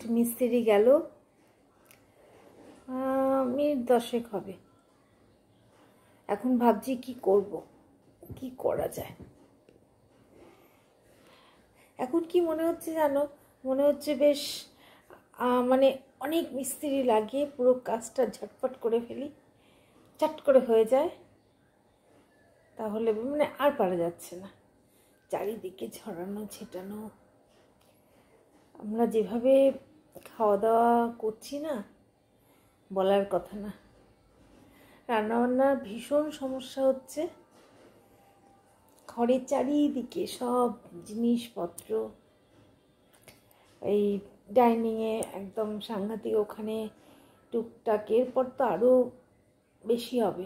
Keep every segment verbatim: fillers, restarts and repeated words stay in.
মিস্ত্রি গেল, মিনিট দশেক হবে। এখন ভাবছি কি করব, কি করা যায়। এখন কি মনে হচ্ছে জানো, মনে হচ্ছে বেশ মানে অনেক মিস্ত্রি লাগিয়ে পুরো কাজটা ঝটপট করে ফেলি, চট করে হয়ে যায়, তাহলে মানে আর পারা যাচ্ছে না। চারিদিকে ছড়ানো ছেটানো, আমরা যেভাবে খাওয়া দাওয়া করছি না, বলার কথা না। রান্নাবান্নার ভীষণ সমস্যা হচ্ছে, ঘরের চারিদিকে সব জিনিসপত্র, এই ডাইনিংয়ে একদম সাংঘাতিক, ওখানে টুকটাক, এরপর তো আরও বেশি হবে।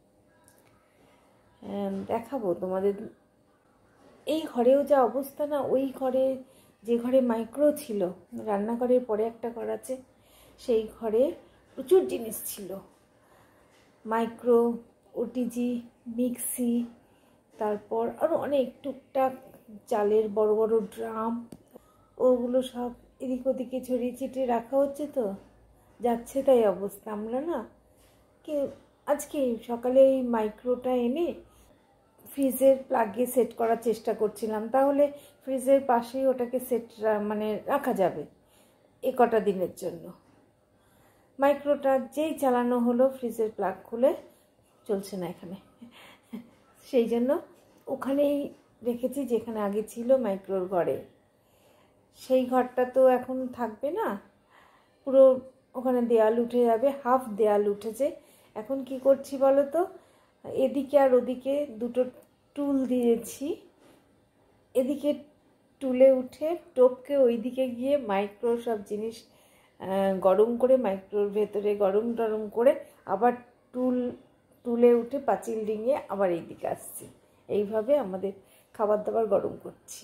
দেখাবো তোমাদের। এই ঘরেও যা অবস্থা না, ওই ঘরে, যে ঘরে মাইক্রো ছিল, রান্নাঘরের পরে একটা ঘর আছে, সেই ঘরে প্রচুর জিনিস ছিল, মাইক্রো, ওটিজি, মিক্সি, তারপর আরও অনেক টুকটাক চালের বড় বড় ড্রাম, ওগুলো সব এদিক ওদিকে ছড়িয়ে ছিটিয়ে রাখা হচ্ছে, তো যাচ্ছে তাই অবস্থা। আমরা না কি আজকে সকালে এই মাইক্রোটা এনে ফ্রিজের প্লাগে সেট করার চেষ্টা করছিলাম, তাহলে ফ্রিজের পাশেই ওটাকে সেট মানে রাখা যাবে এ কটা দিনের জন্য। মাইক্রোটা যেই চালানো হলো, ফ্রিজের প্লাগ খুলে চলছে না এখানে, সেই জন্য ওখানেই রেখেছি যেখানে আগে ছিল মাইক্রোর ঘরে। সেই ঘরটা তো এখন থাকবে না, পুরো ওখানে দেয়াল উঠে যাবে, হাফ দেয়াল উঠেছে। এখন কি করছি বলো তো, এদিকে আর ওদিকে দুটো টুল দিয়েছি, এদিকে টুলে উঠে টোপকে ওইদিকে গিয়ে মাইক্রো সব জিনিস গরম করে, মাইক্রোর ভেতরে গরম টরম করে আবার টুল টুলে উঠে পাঁচিল ডিঙিয়ে আবার এইদিকে আসছি। এইভাবে আমাদের খাবার দাবার গরম করছি।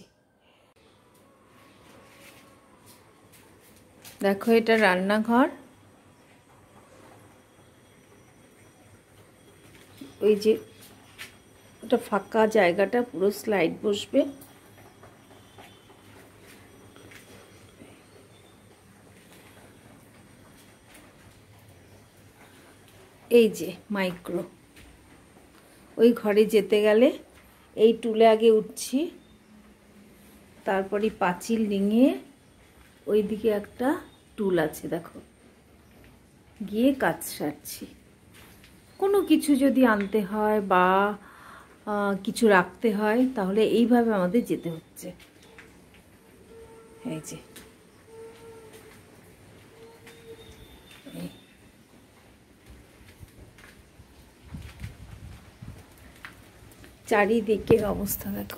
দেখো, এটা রান্নাঘর, ওই যে ওটা ফাঁকা জায়গাটা পুরো স্লাইড বসবে। এই যে মাইক্রো, ওই ঘরে যেতে গেলে এই টুলে আগে উঠছি, তারপরে পাঁচিল ডিঙিয়ে ওইদিকে একটা টুল আছে, দেখো, গিয়ে কাজ সারছি। কোনো কিছু যদি আনতে হয় বা কিছু রাখতে হয়, তাহলে এইভাবে আমাদের যেতে হচ্ছে। এই যে চারিদিকের অবস্থা দেখো।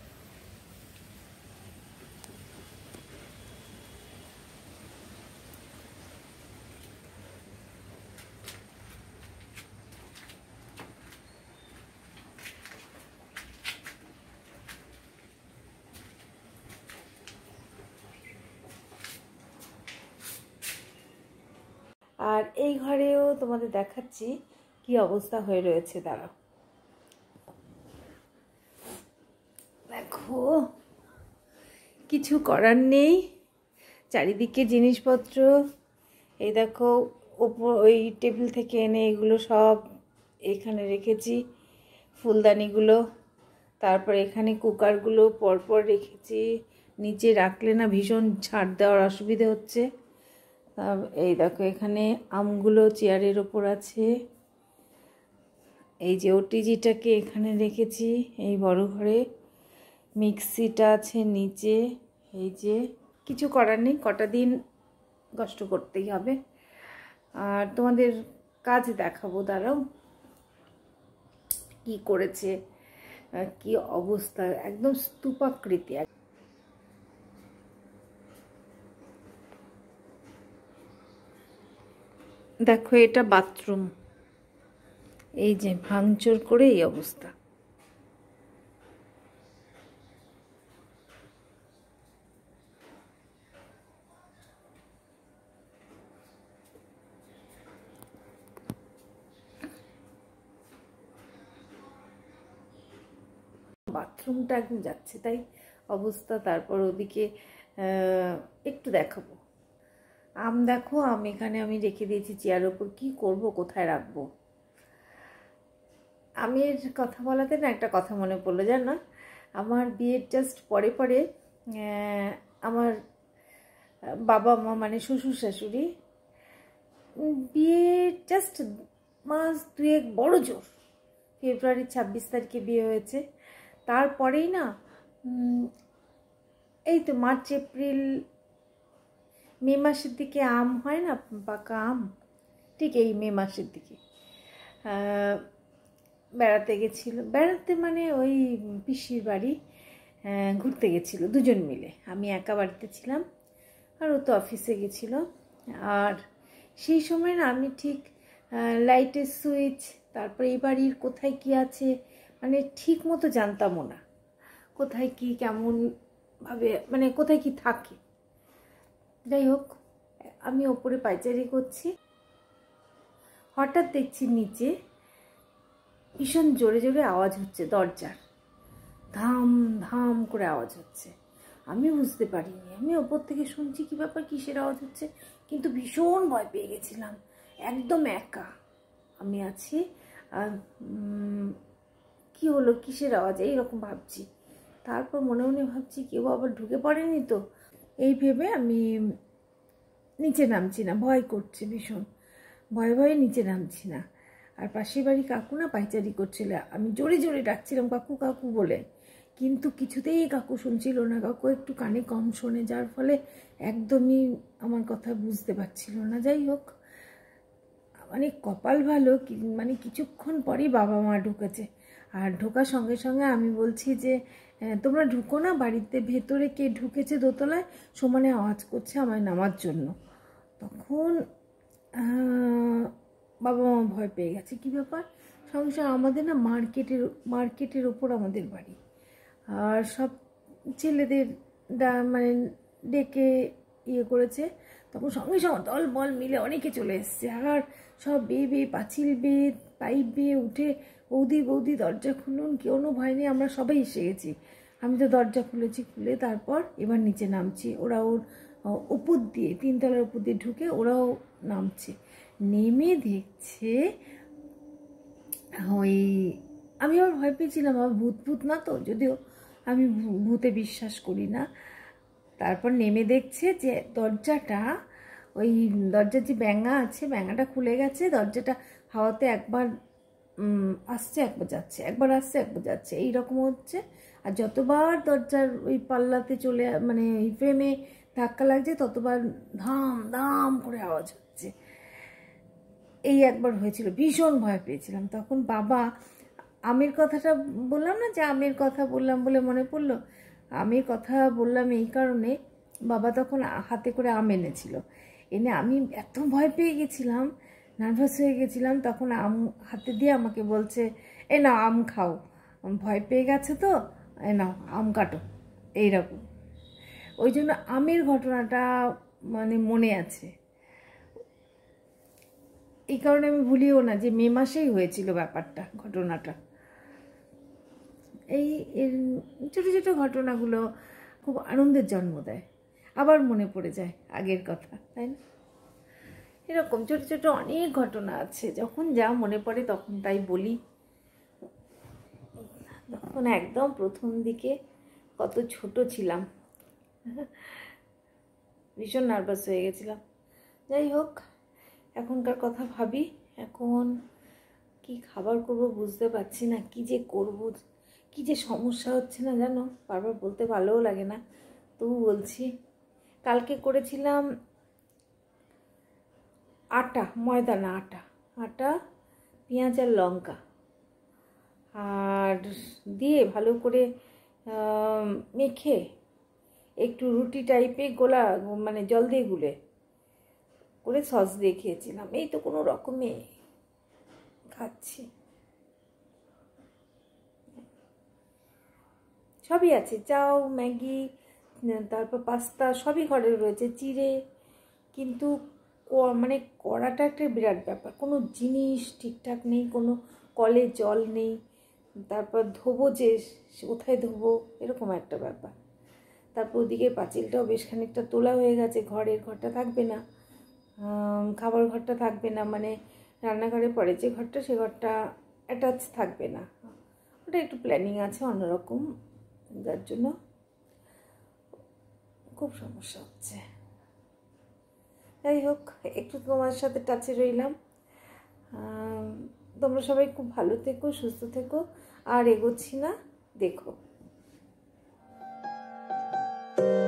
আর এই ঘরেও তোমাদের দেখাচ্ছি কি অবস্থা হয়ে রয়েছে। দাঁড়াও, দেখো, কিছু করার নেই, চারিদিকে জিনিসপত্র। এই দেখো, ওপর ওই টেবিল থেকে এনে এগুলো সব এখানে রেখেছি, ফুলদানিগুলো। তারপর এখানে কুকারগুলো পরপর রেখেছি, নিচে রাখলে না ভীষণ ঝাড় দেওয়ার অসুবিধে হচ্ছে। এই দেখো, এখানে আমগুলো চেয়ারের ওপর আছে। এই যে ওটিজিটাকে এখানে রেখেছি এই বড় ঘরে, মিক্সিটা আছে নিচে। এই যে কিছু করার নেই, কটা দিন কষ্ট করতেই হবে। আর তোমাদের কাজ দেখাবো, দাঁড়াও, কি করেছে, কি অবস্থা, একদম স্তূপাকৃতি। দেখো, এটা বাথরুম, এই যে ভাঙচুর করে এই অবস্থা। বাথরুমটা একদম যাচ্ছে তাই অবস্থা। তারপর ওদিকে একটু দেখাবো, আম দেখো, আম এখানে আমি রেখে দিয়েছি চেয়ারের ওপর। কী করব, কোথায় রাখবো? আমের কথা বলাতে না একটা কথা মনে পড়লো, জানো, আমার বিয়ের জাস্ট পরে পরে আমার বাবা মা মানে শ্বশুর শাশুড়ি বিয়ে জাস্ট মাস দুয়েক বড় জোর, ফেব্রুয়ারির ছাব্বিশ তারিখে বিয়ে হয়েছে। তারপরেই না এই তো মার্চ এপ্রিল মে মাসের দিকে আম হয় না, পাকা আম, ঠিক এই মে মাসের দিকে বেড়াতে গেছিলো। বেড়াতে মানে ওই পিসির বাড়ি ঘুরতে গেছিলো দুজন মিলে। আমি একা বাড়িতে ছিলাম আর ও তো অফিসে গেছিলো। আর সেই সময় না আমি ঠিক লাইটের সুইচ, তারপরে এই বাড়ির কোথায় কি আছে মানে ঠিক মতো জানতামও না, কোথায় কি কেমনভাবে মানে কোথায় কি থাকে। যাই হোক, আমি ওপরে পাইচারি করছি, হঠাৎ দেখছি নিচে ভীষণ জোরে জোরে আওয়াজ হচ্ছে, দরজার ধাম ধাম করে আওয়াজ হচ্ছে। আমি বুঝতে পারিনি, আমি ওপর থেকে শুনছি কী ব্যাপার, কিসের আওয়াজ হচ্ছে, কিন্তু ভীষণ ভয় পেয়ে গেছিলাম। একদম একা আমি আছি, আর কী হলো, কিসের আওয়াজ, এইরকম ভাবছি। তারপর মনে মনে ভাবছি কেউ আবার ঢুকে পড়েনি তো, এই ভেবে আমি নিচে নামছি না, ভয় করছে ভীষণ, ভয়ে ভয়ে নিচে নামছি না। আর পাশের বাড়ি কাকু না পাইচারি করছিল, আমি জোরে জোরে ডাকছিলাম কাকু কাকু বলে, কিন্তু কিছুতেই কাকু শুনছিল না। কাকু একটু কানে কম শোনে, যার ফলে একদমই আমার কথা বুঝতে পারছিল না। যাই হোক, মানে কপাল ভালো, মানে কিছুক্ষণ পরেই বাবা মা ঢুকেছে। আর ঢোকার সঙ্গে সঙ্গে আমি বলছি যে তোমরা ঢুকো না, বাড়িতে ভেতরে কে ঢুকেছে দোতলায়, সমানে আওয়াজ করছে আমায় নামার জন্য। তখন বাবা মা ভয় পেয়ে গেছে, কী ব্যাপার। সঙ্গে সঙ্গে আমাদের না মার্কেটের মার্কেটের ওপর আমাদের বাড়ি, আর সব ছেলেদের মানে ডেকে ইয়ে করেছে। তখন সঙ্গে সঙ্গে দল বল মিলে অনেকে চলে এসছে, আর সব বেয়ে বেয়ে পাঁচিল বেয়ে পাইপ বেয়ে উঠে বৌদি বৌদি দরজা খুলুন, কেউনো ভয় নেই, আমরা সবাই এসে গেছি। আমি তো দরজা খুলেছি, খুলে তারপর এবার নিচে নামছি। ওরা ওর উপর দিয়ে তিনতলার উপর দিয়ে ঢুকে ওরাও নামছে। নেমে দেখছে ওই, আমি আবার ভয় পেয়েছিলাম, আমার ভূত ভূত না তো, যদিও আমি ভূতে বিশ্বাস করি না। তারপর নেমে দেখছে যে দরজাটা, ওই দরজার যে ব্যাঙা আছে ব্যাঙাটা খুলে গেছে, দরজাটা হাওয়াতে একবার আসছে একবার যাচ্ছে, একবার আসছে একবার যাচ্ছে, এইরকম হচ্ছে। আর যতবার দরজার ওই পাল্লাতে চলে মানে ওই ফ্রেমে ধাক্কা লাগছে ততবার ধাম ধাম করে আওয়াজ হচ্ছে। এই একবার হয়েছিল, ভীষণ ভয় পেয়েছিলাম। তখন বাবা, আমের কথাটা বললাম না, যে আমের কথা বললাম বলে মনে পড়লো, আমের কথা বললাম এই কারণে, বাবা তখন হাতে করে আম এনেছিল, এনে আমি এত ভয় পেয়ে গেছিলাম, নার্ভাস হয়ে গেছিলাম। তখন আম হাতে দিয়ে আমাকে বলছে, এ নাও আম খাও, ভয় পেয়ে গেছে তো, এ নাও আম কাটো, এইরকম। ওই জন্য আমের ঘটনাটা মানে মনে আছে, এই কারণে আমি ভুলিও না যে মে মাসেই হয়েছিল ব্যাপারটা, ঘটনাটা। এই ছোটো ছোটো ঘটনাগুলো খুব আনন্দের জন্ম দেয়, আবার মনে পড়ে যায় আগের কথা, তাই না? এরকম ছোটো ছোটো অনেক ঘটনা আছে, যখন যা মনে পড়ে তখন তাই বলি। তখন একদম প্রথম দিকে কত ছোট ছিলাম, ভীষণ নার্ভাস হয়ে গেছিলাম। যাই হোক, এখনকার কথা ভাবি, এখন কি খাবার করব বুঝতে পারছি না, কি যে করব, কি যে সমস্যা হচ্ছে না জানো, বারবার বলতে ভালোও লাগে না, তবু বলছি। কালকে করেছিলাম আটা, ময়দা না আটা, আটা পেঁয়াজ আর লঙ্কা আর দিয়ে ভালো করে মেখে একটু রুটি টাইপে গোলা মানে জল দিয়ে গুলে করে সস দিয়ে খেয়েছিলাম। এই তো কোনো রকমে খাচ্ছি, সবই আছে, চাউ ম্যাগি তারপর পাস্তা সবই ঘরে রয়েছে, চিড়ে, কিন্তু মানে করাটা একটা বিরাট ব্যাপার। কোনো জিনিস ঠিকঠাক নেই, কোনো কলে জল নেই, তারপর ধোবো যে কোথায় ধোবো, এরকম একটা ব্যাপার। তারপর ওদিকে পাঁচিলটাও বেশ খানিকটা তোলা হয়ে গেছে, ঘরের ঘরটা থাকবে না, খাবার ঘরটা থাকবে না, মানে রান্নাঘরে পরে যে ঘরটা সে ঘরটা অ্যাটাচ থাকবে না, ওটা একটু প্ল্যানিং আছে অন্যরকম, যার জন্য খুব সমস্যা হচ্ছে। যাই হোক, একটু তোমার সাথে টাচে রইলাম। তোমরা সবাই খুব ভালো থেকো, সুস্থ থেকো, আর এগোচ্ছি না দেখো।